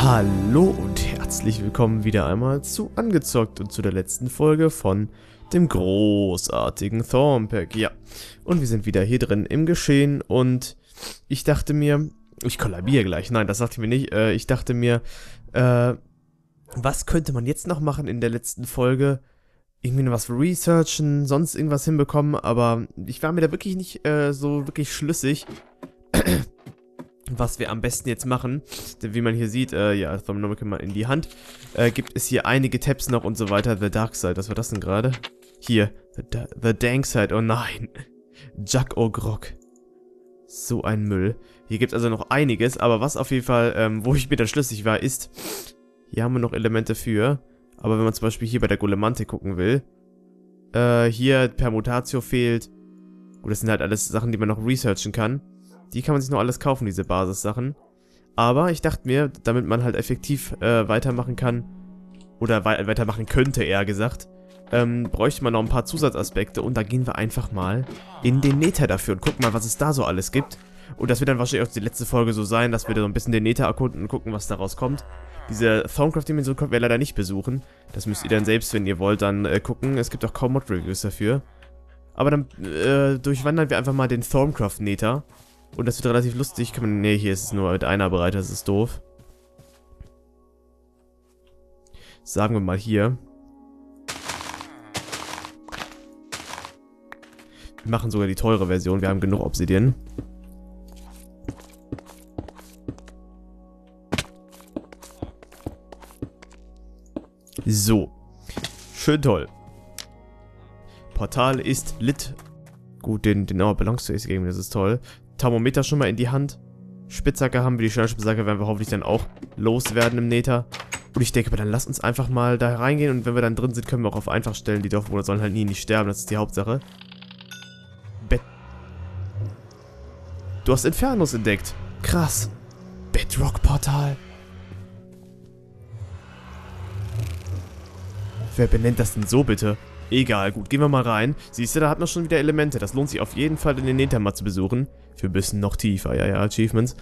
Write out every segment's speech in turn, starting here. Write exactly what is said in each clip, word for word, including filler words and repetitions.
Hallo und herzlich willkommen wieder einmal zu Angezockt und zu der letzten Folge von dem großartigen Thornpack. Ja, und wir sind wieder hier drin im Geschehen und ich dachte mir, ich kollabiere gleich, nein, das dachte ich mir nicht, äh, ich dachte mir, äh, was könnte man jetzt noch machen in der letzten Folge? Irgendwie noch was researchen, sonst irgendwas hinbekommen, aber ich war mir da wirklich nicht äh, so wirklich schlüssig, was wir am besten jetzt machen. Denn wie man hier sieht, äh, ja, Thaumaturgy mal in die Hand, äh, gibt es hier einige Tabs noch und so weiter. The Dark Side, was war das denn gerade? Hier, The, the Dank Side, oh nein. Jack O'Grog. So ein Müll. Hier gibt es also noch einiges, aber was auf jeden Fall, ähm, wo ich mir dann schlüssig war, ist, hier haben wir noch Elemente für, aber wenn man zum Beispiel hier bei der Golemantik gucken will, äh, hier Permutatio fehlt. Gut, das sind halt alles Sachen, die man noch researchen kann. Die kann man sich noch alles kaufen, diese Basissachen. Aber ich dachte mir, damit man halt effektiv äh, weitermachen kann, oder wei weitermachen könnte, eher gesagt, ähm, bräuchte man noch ein paar Zusatzaspekte. Und da gehen wir einfach mal in den Nether dafür und gucken mal, was es da so alles gibt. Und das wird dann wahrscheinlich auch die letzte Folge so sein, dass wir da so ein bisschen den Nether erkunden und gucken, was daraus kommt. Diese Thaumcraft-Dimension könnt wir leider nicht besuchen. Das müsst ihr dann selbst, wenn ihr wollt, dann äh, gucken. Es gibt auch kaum Mod-Reviews dafür. Aber dann äh, durchwandern wir einfach mal den Thaumcraft-Nether. Und das wird relativ lustig. Kann man, nee, hier ist es nur mit einer Breite, das ist doof. Sagen wir mal hier. Wir machen sogar die teure Version, wir haben genug Obsidian. So. Schön toll. Portal ist lit. Gut, den, den Our Belongs to Ace Game, das ist toll. Thermometer schon mal in die Hand. Spitzhacke haben wir, die Sternspitzhacke werden wir hoffentlich dann auch loswerden im Nether. Und ich denke, aber dann lasst uns einfach mal da reingehen und wenn wir dann drin sind, können wir auch auf einfach stellen. Die Dorfbewohner sollen halt nie nicht sterben, das ist die Hauptsache. Bett. Du hast Infernos entdeckt. Krass. Bedrock-Portal. Wer benennt das denn so bitte? Egal, gut, gehen wir mal rein. Siehst du, da hat man schon wieder Elemente. Das lohnt sich auf jeden Fall, in den Nether mal zu besuchen. Für ein bisschen noch tiefer, ja, ja, Achievements.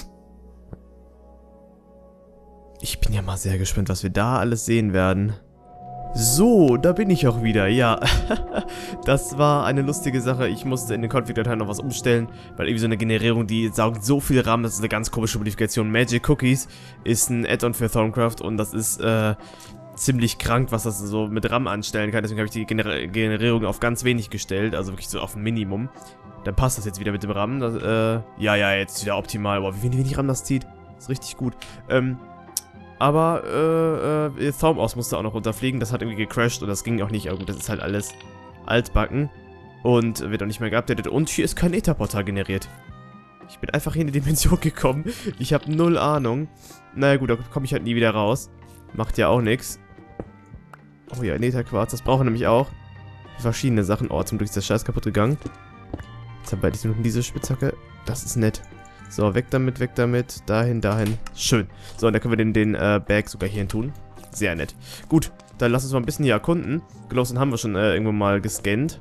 Ich bin ja mal sehr gespannt, was wir da alles sehen werden. So, da bin ich auch wieder, ja. Das war eine lustige Sache. Ich musste in den Config-Dateien noch was umstellen, weil irgendwie so eine Generierung, die saugt so viel RAM, das ist eine ganz komische Modifikation. Magic Cookies ist ein Add-on für Thorncraft und das ist, äh... ziemlich krank, was das so mit RAM anstellen kann. Deswegen habe ich die Gener Generierung auf ganz wenig gestellt, also wirklich so auf ein Minimum. Dann passt das jetzt wieder mit dem RAM. Das, äh, ja, ja, jetzt wieder optimal. Boah, wie wenig RAM das zieht. Ist richtig gut. Ähm, aber, äh, äh, Thaumaus musste auch noch runterfliegen. Das hat irgendwie gecrashed und das ging auch nicht. Aber gut, das ist halt alles altbacken. Und wird auch nicht mehr geupdatet. Und hier ist kein Nether-Portal generiert. Ich bin einfach hier in die Dimension gekommen. Ich habe null Ahnung. Naja gut, da komme ich halt nie wieder raus. Macht ja auch nichts. Oh ja, Netherquarz, das brauchen wir nämlich auch. Für verschiedene Sachen. Oh, zum Glück ist der Scheiß kaputt gegangen. Jetzt haben wir jetzt nur diese Spitzhacke. Das ist nett. So, weg damit, weg damit. Dahin, dahin. Schön. So, und da können wir den, den äh, Bag sogar hierhin tun. Sehr nett. Gut, dann lass uns mal ein bisschen hier erkunden. Glowstone haben wir schon äh, irgendwo mal gescannt.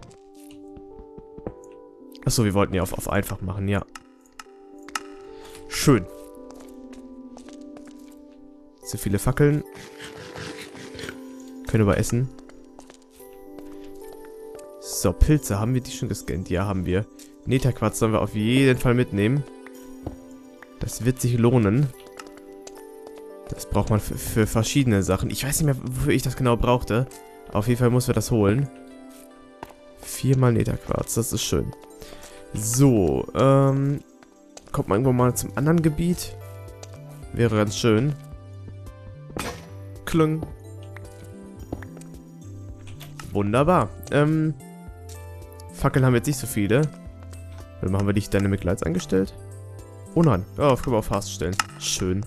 Achso, wir wollten ja auf, auf einfach machen, ja. Schön. So viele Fackeln. Können wir essen. So, Pilze. Haben wir die schon gescannt? Ja, haben wir. Netherquarz sollen wir auf jeden Fall mitnehmen. Das wird sich lohnen. Das braucht man für, für verschiedene Sachen. Ich weiß nicht mehr, wofür ich das genau brauchte. Auf jeden Fall muss wir das holen. Viermal Netherquarz. Das ist schön. So, ähm... kommt man irgendwo mal zum anderen Gebiet. Wäre ganz schön. Klung. Wunderbar. Ähm, Fackeln haben wir jetzt nicht so viele. Dann haben wir dich Dynamic Lights angestellt. Oh nein. Oh, können wir auf Fast stellen. Schön.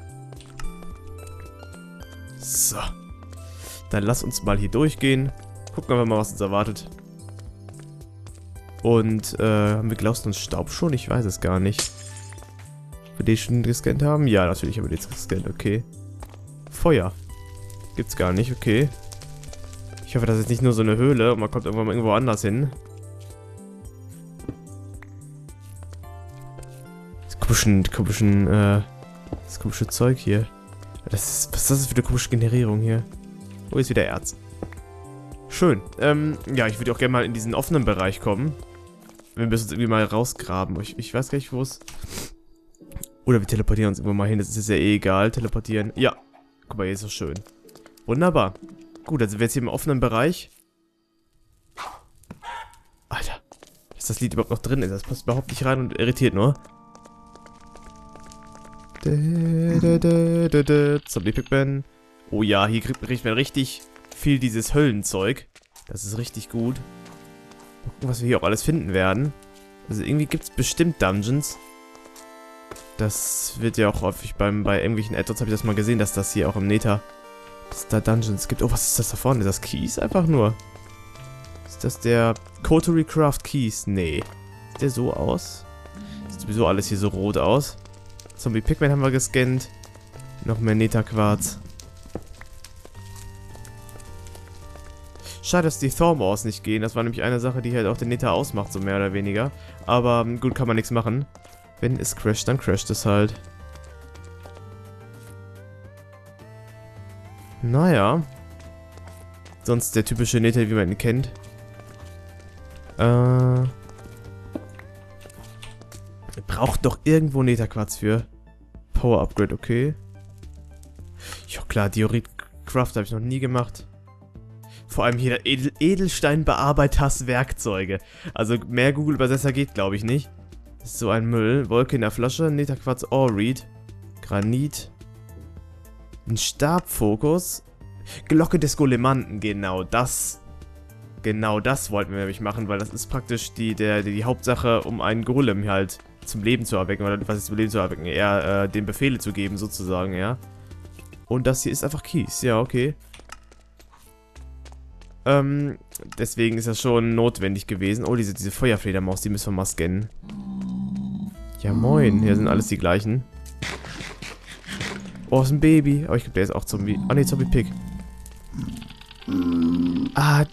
So. Dann lass uns mal hier durchgehen. Gucken wir mal, was uns erwartet. Und, äh, haben wir Glowstone Staub schon? Ich weiß es gar nicht. Ob wir den schon gescannt haben? Ja, natürlich haben wir den gescannt, okay. Feuer. Gibt's gar nicht, okay. Ich hoffe, das ist nicht nur so eine Höhle und man kommt irgendwann mal irgendwo anders hin. Das komischen, komischen, äh, das komische Zeug hier. Das ist, was ist das für eine komische Generierung hier? Wo ist wieder Erz? Schön. Ähm, ja, ich würde auch gerne mal in diesen offenen Bereich kommen. Wir müssen uns irgendwie mal rausgraben. Ich, ich weiß gar nicht, wo es... Oder wir teleportieren uns irgendwo mal hin. Das ist jetzt ja eh egal. Teleportieren. Ja. Guck mal, hier ist es schön. Wunderbar. Gut, dann sind wir jetzt hier im offenen Bereich. Alter. Dass das Lied überhaupt noch drin ist. Das passt überhaupt nicht rein und irritiert nur. Zombie Pigman. Oh ja, hier kriegt man richtig viel dieses Höllenzeug. Das ist richtig gut. Mal gucken, was wir hier auch alles finden werden. Also irgendwie gibt es bestimmt Dungeons. Das wird ja auch häufig beim, bei irgendwelchen Add-ons, habe ich das mal gesehen, dass das hier auch im Nether, dass es da Dungeons gibt. Oh, was ist das da vorne? Ist das Keys einfach nur? Ist das der Coterie Craft Keys? Nee. Sieht der so aus? Sieht sowieso alles hier so rot aus. Zombie Pigman haben wir gescannt. Noch mehr Nether-Quarz. Schade, dass die Thormores nicht gehen. Das war nämlich eine Sache, die halt auch den Nether ausmacht, so mehr oder weniger. Aber gut, kann man nichts machen. Wenn es crasht, dann crasht es halt. Naja. Sonst der typische Nether, wie man ihn kennt. Äh... Braucht doch irgendwo Netherquarz für. Power Upgrade, okay. Ja klar, Diorit Craft habe ich noch nie gemacht. Vor allem hier Edel Edelsteinbearbeiters Werkzeuge. Also mehr Google-Übersetzer geht, glaube ich, nicht. Das ist so ein Müll. Wolke in der Flasche, Netherquarz Ore-Reed, Granit, ein Stabfokus, Glocke des Golemanten, genau das. Genau das wollten wir nämlich machen, weil das ist praktisch die, der, die Hauptsache, um einen Golem halt zum Leben zu erwecken, oder was ist zum Leben zu erwecken, eher äh, den Befehle zu geben, sozusagen, ja. Und das hier ist einfach Kies, ja, okay. Ähm, deswegen ist das schon notwendig gewesen. Oh, diese, diese Feuerfledermaus, die müssen wir mal scannen. Ja, moin, hier sind alles die gleichen. Oh, ist ein Baby. Oh, ich glaube, der ist auch Zombie. Oh, ne, Zombie Pig. Ah.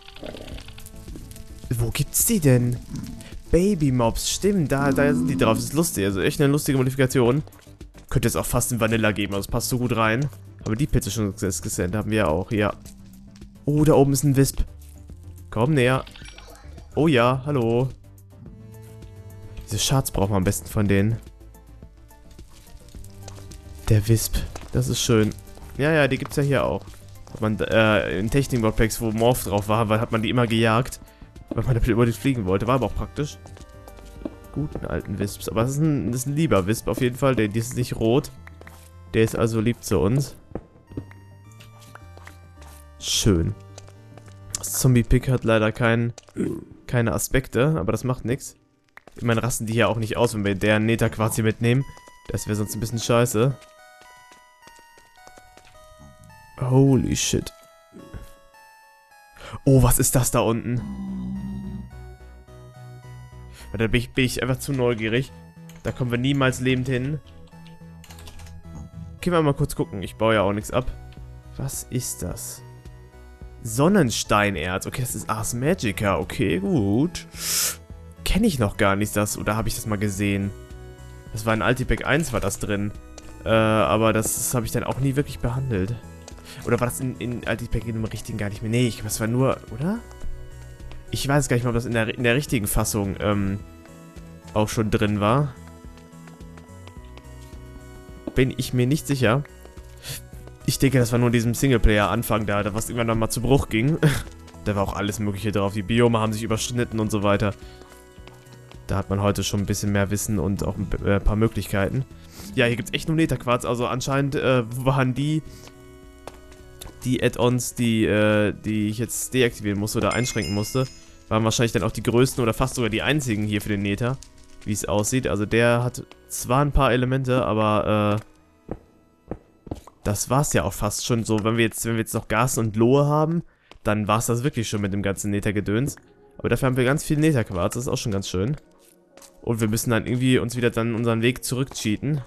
Wo gibt's die denn? Baby-Mobs, stimmt, da, da sind die drauf. Das ist lustig, also echt eine lustige Modifikation. Könnte jetzt auch fast in Vanilla geben, also es passt so gut rein. Aber die Pizza schon gesendet haben wir ja auch, ja. Oh, da oben ist ein Wisp. Komm näher. Oh ja, hallo. Diese Schatz brauchen wir am besten von denen. Der Wisp. Das ist schön. Ja, ja, die gibt's ja hier auch. Hat man, äh, in Technik-Modpacks, wo Morph drauf war, weil hat man die immer gejagt. Weil man damit über die fliegen wollte. War aber auch praktisch. Guten alten Wisps. Aber das ist ein, das ist ein lieber Wisp auf jeden Fall. Der, der ist nicht rot. Der ist also lieb zu uns. Schön. Das Zombie-Pig hat leider kein, keine Aspekte, aber das macht nichts. Ich meine, rasten die hier auch nicht aus, wenn wir deren Nether quasi mitnehmen. Das wäre sonst ein bisschen scheiße. Holy shit. Oh, was ist das da unten? Da bin ich, bin ich einfach zu neugierig. Da kommen wir niemals lebend hin. Können wir mal kurz gucken. Ich baue ja auch nichts ab. Was ist das? Sonnensteinerz. Okay, das ist Ars Magica. Okay, gut. Kenne ich noch gar nicht das. Oder habe ich das mal gesehen? Das war in Ultipack eins war das drin. Äh, aber das, das habe ich dann auch nie wirklich behandelt. Oder war das in, in Ultipack in dem richtigen gar nicht mehr? Nee, ich, das war nur, oder? Ich weiß gar nicht mal, ob das in der, in der richtigen Fassung ähm, auch schon drin war. Bin ich mir nicht sicher. Ich denke, das war nur in diesem Singleplayer-Anfang da, da was irgendwann mal zu Bruch ging. Da war auch alles Mögliche drauf. Die Biome haben sich überschnitten und so weiter. Da hat man heute schon ein bisschen mehr Wissen und auch ein äh, paar Möglichkeiten. Ja, hier gibt es echt nur Netherquarz. Also anscheinend äh, waren die die Add-ons, die, äh, die ich jetzt deaktivieren musste oder einschränken musste, waren wahrscheinlich dann auch die größten oder fast sogar die einzigen hier für den Nether, wie es aussieht. Also der hat zwar ein paar Elemente, aber äh, das war's ja auch fast schon so. Wenn wir jetzt, wenn wir jetzt noch Gas und Lohe haben, dann war's das wirklich schon mit dem ganzen Nether-Gedöns. Aber dafür haben wir ganz viel Netherquarz, das ist auch schon ganz schön. Und wir müssen dann irgendwie uns wieder dann unseren Weg zurückcheaten.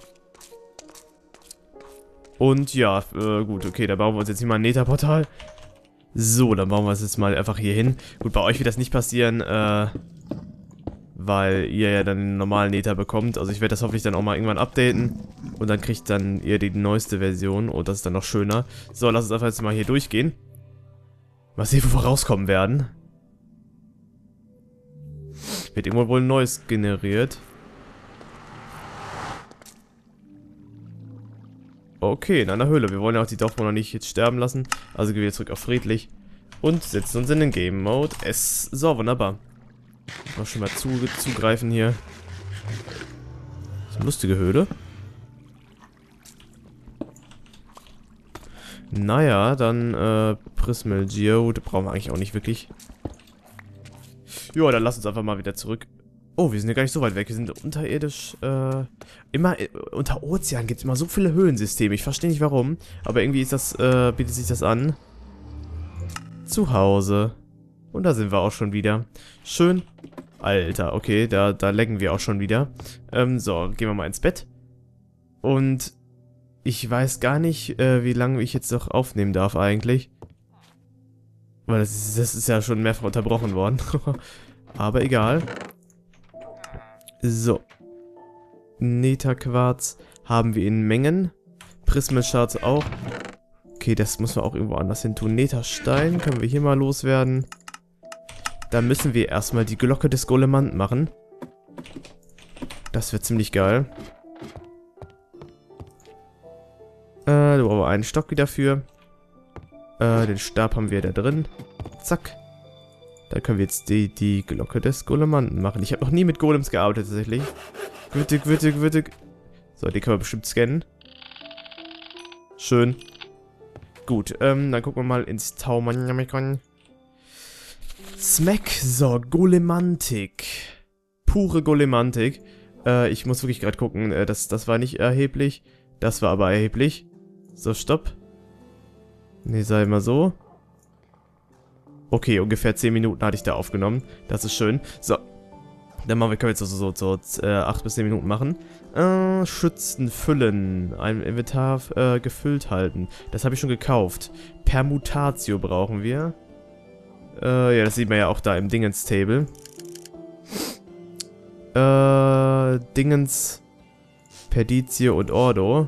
Und ja, äh, gut, okay, da bauen wir uns jetzt hier mal ein Nether-Portal. So, dann bauen wir es jetzt mal einfach hier hin. Gut, bei euch wird das nicht passieren, äh, weil ihr ja dann den normalen Nether bekommt. Also ich werde das hoffentlich dann auch mal irgendwann updaten und dann kriegt dann ihr die neueste Version. Oh, das ist dann noch schöner. So, lass uns einfach jetzt mal hier durchgehen. Mal sehen, wo wir rauskommen werden. Wird irgendwo wohl ein neues generiert. Okay, in einer Höhle. Wir wollen ja auch die Dorfbewohner nicht jetzt sterben lassen. Also gehen wir zurück auf friedlich. Und setzen uns in den Game Mode S. So, wunderbar. Noch schon mal zu, zugreifen hier. Das ist eine lustige Höhle. Naja, dann äh, Prismal Geode brauchen wir eigentlich auch nicht wirklich. Jo, dann lass uns einfach mal wieder zurück. Oh, wir sind ja gar nicht so weit weg. Wir sind unterirdisch, äh, immer, äh, unter Ozean gibt es immer so viele Höhlensysteme. Ich verstehe nicht warum, aber irgendwie ist das, äh, bietet sich das an. Zu Hause. Und da sind wir auch schon wieder. Schön. Alter, okay, da, da lecken wir auch schon wieder. Ähm, so, gehen wir mal ins Bett. Und ich weiß gar nicht, äh, wie lange ich jetzt noch aufnehmen darf eigentlich. Weil das ist, das ist ja schon mehrfach unterbrochen worden. Aber egal. So. Netherquarz haben wir in Mengen. Prismelscharz auch. Okay, das muss man auch irgendwo anders hin tun. Netherstein können wir hier mal loswerden. Dann müssen wir erstmal die Glocke des Golemanten machen. Das wird ziemlich geil. Äh, da brauchen wir einen Stock wieder für. Äh, den Stab haben wir da drin. Zack. Da können wir jetzt die, die Glocke des Golemanten machen. Ich habe noch nie mit Golems gearbeitet tatsächlich. Gwittig, gwittig, gwittig. So, die können wir bestimmt scannen. Schön. Gut, ähm, dann gucken wir mal ins Taumann. Smack, so, Golemantik. Pure Golemantik. Äh, ich muss wirklich gerade gucken, äh, das, das war nicht erheblich. Das war aber erheblich. So, stopp. Ne, sei mal so. Okay, ungefähr zehn Minuten hatte ich da aufgenommen. Das ist schön. So. Dann machen wir, können wir jetzt so, so, so äh, acht bis zehn Minuten machen. Äh, Schützen füllen. Ein Inventar äh, gefüllt halten. Das habe ich schon gekauft. Permutatio brauchen wir. Äh, ja, das sieht man ja auch da im Dingens-Table. Äh, Dingens, Perditio und Ordo.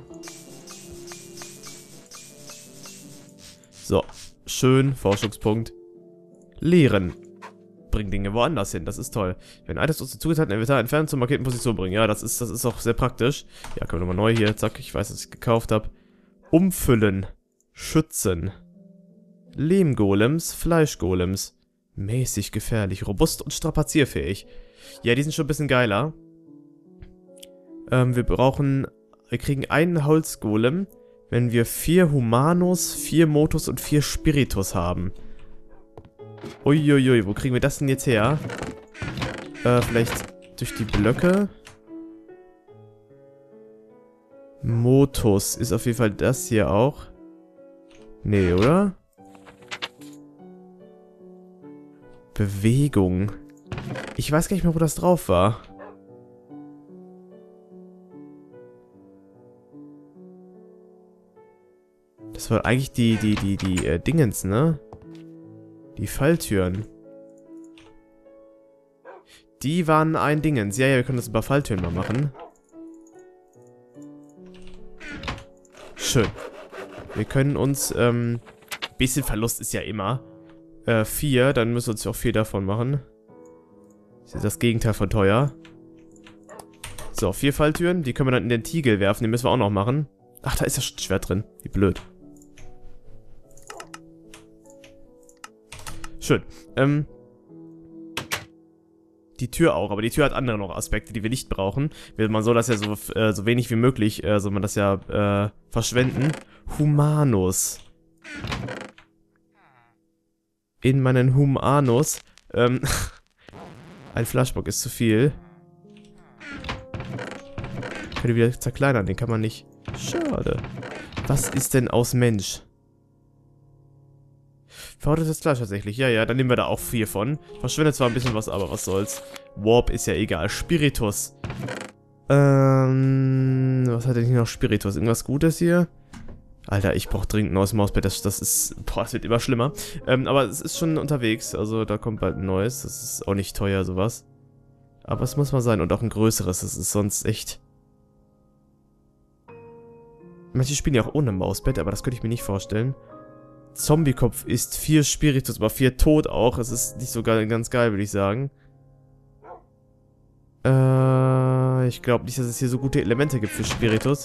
So, schön, Forschungspunkt. Lehren. Bring Dinge woanders hin, das ist toll. Wenn Items aus dem zugeteilten Inventar entfernt zur markierten Position bringen. Ja, das ist, das ist auch sehr praktisch. Ja, können wir nochmal neu hier, zack, ich weiß, was ich gekauft habe. Umfüllen. Schützen. Lehmgolems, Fleischgolems. Mäßig gefährlich, robust und strapazierfähig. Ja, die sind schon ein bisschen geiler. Ähm, wir brauchen... Wir kriegen einen Holzgolem, wenn wir vier Humanus, vier Motus und vier Spiritus haben. Uiuiui, wo kriegen wir das denn jetzt her? Äh, vielleicht durch die Blöcke? Motus ist auf jeden Fall das hier auch. Nee, oder? Bewegung. Ich weiß gar nicht mehr, wo das drauf war. Das war eigentlich die, die, die, die, äh, Dingens, ne? Die Falltüren. Die waren ein Dingens. Ja, ja, wir können das über Falltüren mal machen. Schön. Wir können uns, ähm... bisschen Verlust ist ja immer. Äh, vier, dann müssen wir uns auch vier davon machen. Das ist das Gegenteil von teuer. So, vier Falltüren. Die können wir dann in den Tiegel werfen. Den müssen wir auch noch machen. Ach, da ist ja schon ein Schwert drin. Wie blöd. Schön. Ähm... Die Tür auch, aber die Tür hat andere noch Aspekte, die wir nicht brauchen. Man soll das ja so, äh, so wenig wie möglich, äh, soll man das ja äh, verschwenden. Humanus. In meinen Humanus. Ähm, ein Flashbock ist zu viel. Könnte wieder zerkleinern, den kann man nicht. Schade. Was ist denn aus Mensch? Verrottetes Fleisch tatsächlich. Ja, ja, dann nehmen wir da auch vier von. Verschwendet zwar ein bisschen was, aber was soll's. Warp ist ja egal. Spiritus. Ähm, was hat denn hier noch Spiritus? Irgendwas Gutes hier? Alter, ich brauch dringend ein neues Mauspad. Das, das ist, boah, das wird immer schlimmer. Ähm, aber es ist schon unterwegs. Also da kommt bald ein neues. Das ist auch nicht teuer, sowas. Aber es muss mal sein. Und auch ein größeres. Das ist sonst echt... Manche spielen ja auch ohne Mausbett, aber das könnte ich mir nicht vorstellen. Zombiekopf ist vier Spiritus, aber vier tot auch. Es ist nicht so ge ganz geil, würde ich sagen. Äh, ich glaube nicht, dass es hier so gute Elemente gibt für Spiritus.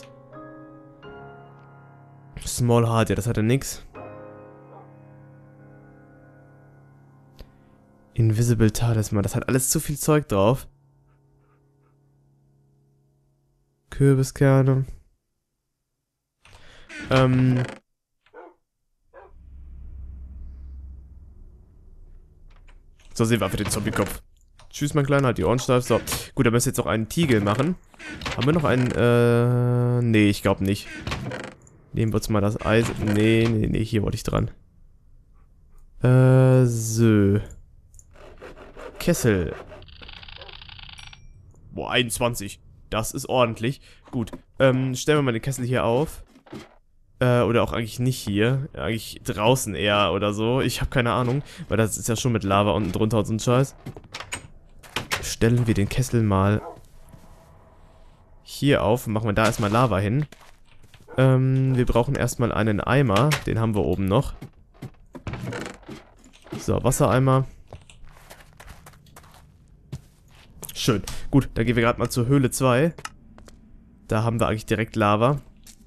Small Heart, ja, das hat ja nix. Invisible Talisman, das hat alles zu viel Zeug drauf. Kürbiskerne. Ähm... So, sehen wir für den Zombiekopf. Tschüss, mein Kleiner, halt die Ohren steif. So, gut, dann müssen wir jetzt noch einen Tiegel machen. Haben wir noch einen, äh... Nee, ich glaube nicht. Nehmen wir uns mal das Eisen. Nee, nee, nee, hier wollte ich dran. Äh, so. Kessel. Boah, einundzwanzig. Das ist ordentlich. Gut, ähm, stellen wir mal den Kessel hier auf. Äh, oder auch eigentlich nicht hier. Eigentlich draußen eher oder so. Ich habe keine Ahnung. Weil das ist ja schon mit Lava unten drunter und so ein Scheiß. Stellen wir den Kessel mal hier auf. Machen wir da erstmal Lava hin. Ähm, wir brauchen erstmal einen Eimer. Den haben wir oben noch. So, Wassereimer. Schön. Gut, dann gehen wir gerade mal zur Höhle zwei. Da haben wir eigentlich direkt Lava.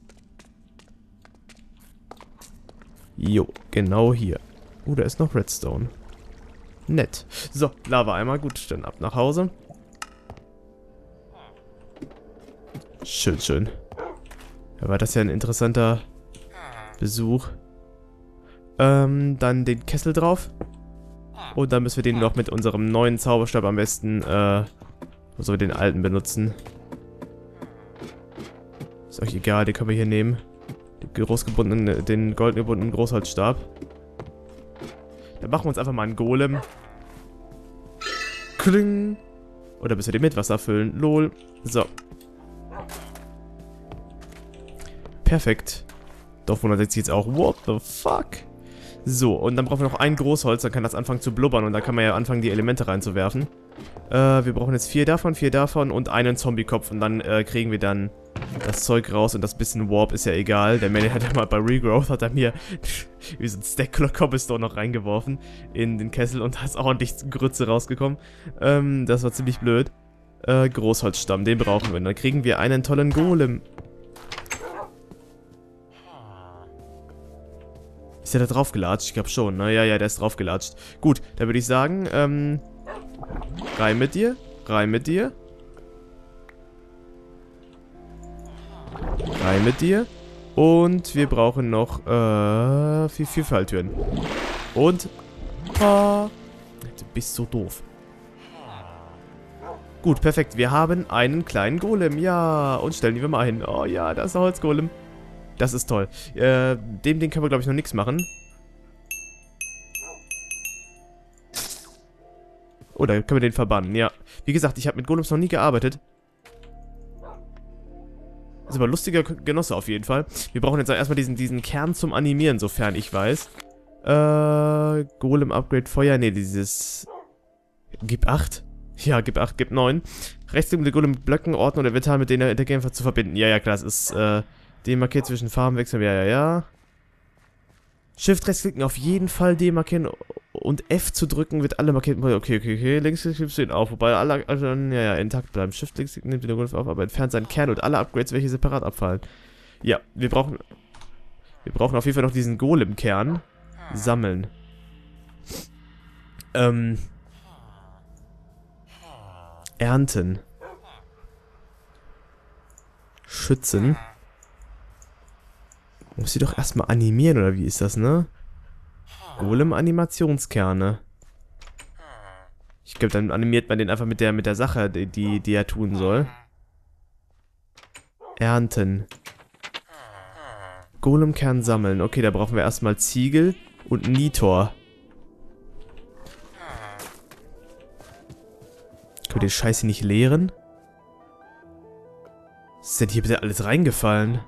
Jo, genau hier. Oh, da ist noch Redstone. Nett. So, Lava-Eimer. Gut, dann ab nach Hause. Schön, schön. Ja, war das ja ein interessanter Besuch. Ähm, dann den Kessel drauf. Und dann müssen wir den noch mit unserem neuen Zauberstab am besten, äh, also den alten benutzen. Ist euch egal, den können wir hier nehmen. Den großgebundenen, den golden gebundenen Großholzstab. Dann machen wir uns einfach mal einen Golem. Kling. Oder müssen wir den mit Wasser füllen? Lol. So. Perfekt. Dorf hundertsechzig jetzt auch. What the fuck? So, und dann brauchen wir noch ein Großholz, dann kann das anfangen zu blubbern und dann kann man ja anfangen, die Elemente reinzuwerfen. Äh, wir brauchen jetzt vier davon, vier davon und einen Zombie-Kopf und dann äh, kriegen wir dann das Zeug raus und das bisschen Warp ist ja egal. Der Manny hat ja mal bei Regrowth, hat er mir wie so ein Stack Cobblestone noch reingeworfen in den Kessel und da ist ordentlich Grütze rausgekommen. Ähm, das war ziemlich blöd. Äh, Großholzstamm, den brauchen wir. Und dann kriegen wir einen tollen Golem. Ist der da draufgelatscht? Ich glaube schon, ne? Ja, ja, der ist draufgelatscht. Gut, dann würde ich sagen, ähm... rein mit dir. Rein mit dir. Rein mit dir. Und wir brauchen noch, äh... vier, vier Falltüren. Und... Ah, du bist so doof. Gut, perfekt. Wir haben einen kleinen Golem. Ja, und stellen die wir mal hin. Oh ja, das ist ein Holzgolem. Das ist toll. Äh, dem Ding können wir, glaube ich, noch nichts machen. Oh, da können wir den verbannen, ja. Wie gesagt, ich habe mit Golems noch nie gearbeitet. Ist aber ein lustiger Genosse auf jeden Fall. Wir brauchen jetzt erstmal diesen, diesen Kern zum Animieren, sofern ich weiß. Äh, Golem-Upgrade Feuer. Ne, dieses... Gib acht? Ja, gib acht, gib neun. Rechtsklick um die Golem-Blöcken, Ordner oder Inventar mit denen der Game zu verbinden. Ja, ja, klar, das ist, äh... demarkiert zwischen Farben wechseln, ja, ja, ja. Shift rechtsklicken auf jeden Fall demarkieren und F zu drücken wird alle markiert. Okay, okay, okay. Links klickst du ihn auf, wobei alle, also, ja, ja, intakt bleiben. Shift links nimmt den Golf auf, aber entfernt seinen Kern und alle Upgrades, welche separat abfallen. Ja, wir brauchen, wir brauchen auf jeden Fall noch diesen Golem-Kern sammeln. Ähm. Ernten. Schützen. Muss sie doch erstmal animieren, oder wie ist das, ne? Golem-Animationskerne. Ich glaube, dann animiert man den einfach mit der, mit der Sache, die, die, die er tun soll. Ernten. Golem-Kern sammeln. Okay, da brauchen wir erstmal Ziegel und Nitor. Können wir den Scheiß hier nicht leeren? Was ist denn hier bitte alles reingefallen?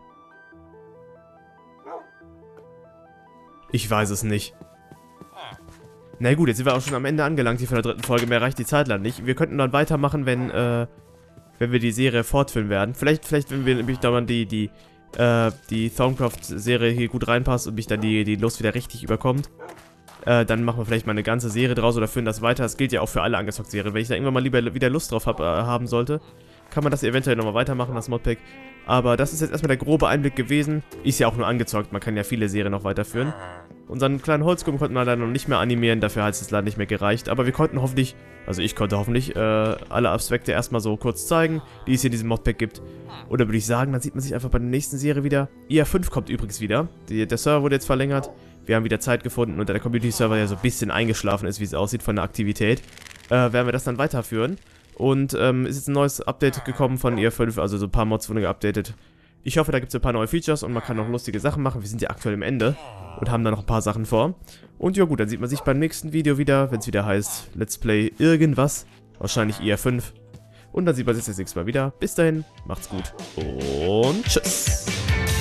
Ich weiß es nicht. Na gut, jetzt sind wir auch schon am Ende angelangt hier von der dritten Folge. Mehr reicht die Zeit lang nicht. Wir könnten dann weitermachen, wenn, äh, wenn wir die Serie fortführen werden. Vielleicht, vielleicht, wenn wir nämlich dann die, die, äh, die Thaumcraft-Serie hier gut reinpasst und mich dann die, die Lust wieder richtig überkommt. Äh, dann machen wir vielleicht mal eine ganze Serie draus oder führen das weiter. Das gilt ja auch für alle Angezockt-Serien. Wenn ich da irgendwann mal lieber wieder Lust drauf hab, äh, haben sollte, kann man das eventuell nochmal weitermachen, das Modpack. Aber das ist jetzt erstmal der grobe Einblick gewesen. Ist ja auch nur angezockt, man kann ja viele Serien noch weiterführen. Unseren kleinen Holzgum konnten wir leider noch nicht mehr animieren, dafür hat es leider nicht mehr gereicht. Aber wir konnten hoffentlich, also ich konnte hoffentlich, äh, alle Aspekte erstmal so kurz zeigen, die es hier in diesem Modpack gibt. Oder würde ich sagen, dann sieht man sich einfach bei der nächsten Serie wieder. I A fünf kommt übrigens wieder. Die, der Server wurde jetzt verlängert. Wir haben wieder Zeit gefunden und da der Community-Server ja so ein bisschen eingeschlafen ist, wie es aussieht von der Aktivität, äh, werden wir das dann weiterführen. Und ähm, ist jetzt ein neues Update gekommen von I A fünf, also so ein paar Mods wurden geupdatet. Ich hoffe, da gibt es ein paar neue Features und man kann noch lustige Sachen machen. Wir sind ja aktuell am Ende und haben da noch ein paar Sachen vor. Und ja gut, dann sieht man sich beim nächsten Video wieder, wenn es wieder heißt Let's Play irgendwas. Wahrscheinlich I A fünf. Und dann sieht man sich das nächste Mal wieder. Bis dahin, macht's gut und tschüss.